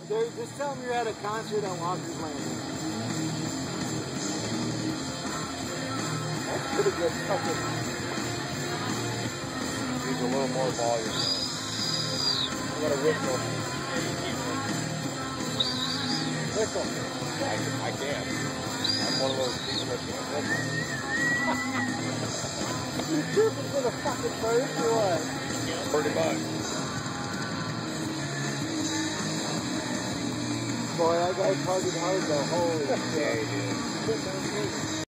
Dude, just tell them you're at a concert on Walker's Landing. That's pretty good fucking. Needs a little more volume. I got a whistle. Whistle. I can't. I'm one of those people that can't whistle. You tripping for the fucking first or what? Pretty much. Boy, that guy partied hard though. Holy shit. Yeah, he did.